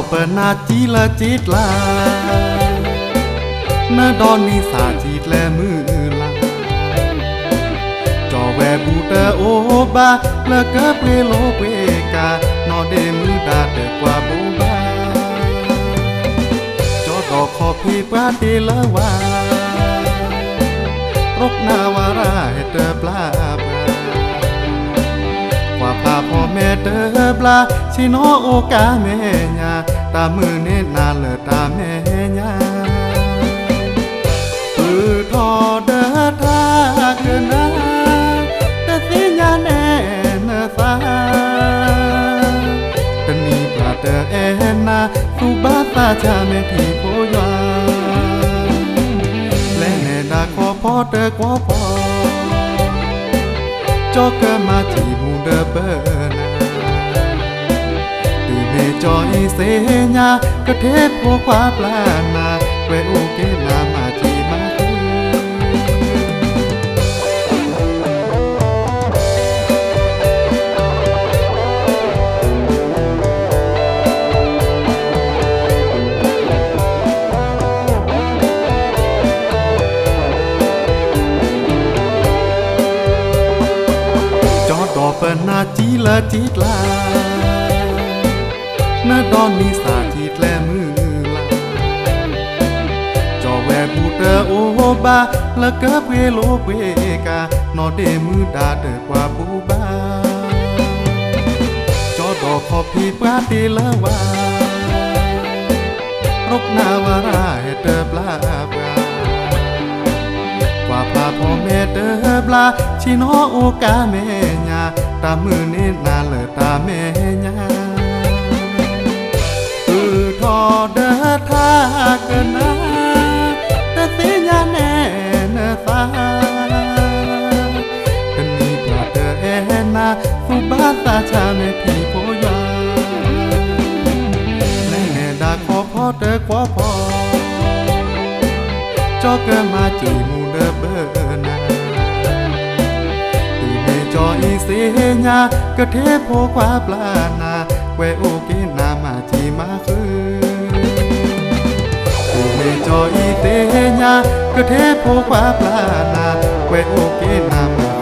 เปิดนาจีละจีดลาเนื้อดอนนิสาจีดแลมือลาจอแวบูเตอโอบาละกะเปโลเปกานอเดมือดาเดกว่าบูบาจอดอกขอพีปราเตละวารกนาวาราเฮเตอปลาบาว่าพาพ่อแม่เตอปลาชิโนโอกาแม่ญาตามือเนนาเลตาแม่ญาปือทอเดอทาเกนาตะสิญาแน่เนสาตะนีปลาเตอแอนาสุบาตาชาแม่ที่โพยาและแน่ดาขอพ่อเตอกว่าพ่อจอกะมาจีมูเดเบนาตีเมจอยเสญากะเทพโพควาปลานาเวโอเกนามาจีมาเปิดนาจีละจีดลาเนื้อดอนนิสาจีดแลมือลาจอแวบูเตอโอบาละกะเปโลเปกานอเดมือดาเดกว่าบูบาจอดอกขอพีปราเตละวารกนาวาราเฮเตอปลาบาว่าพาพ่อแม่เตอปลาชิโนโอกาแม่ญาตามือเนนาเลตาแม่ญาทอเดอทาเกนาตะสิญาแน่เนสาตะนีปลาเตอแอนาสุบาตาชาแม่ที่โพยาและแน่ดาขอพ่อเตอกว่าพ่อจอกะมาจีมูเดเบนาตีเมจอยเสญากะเทพโพควาปลานาเวโอเกนามาจีมาคือตีเมจอยเสญากะเทพโพควาปลานาเวโอเกนามา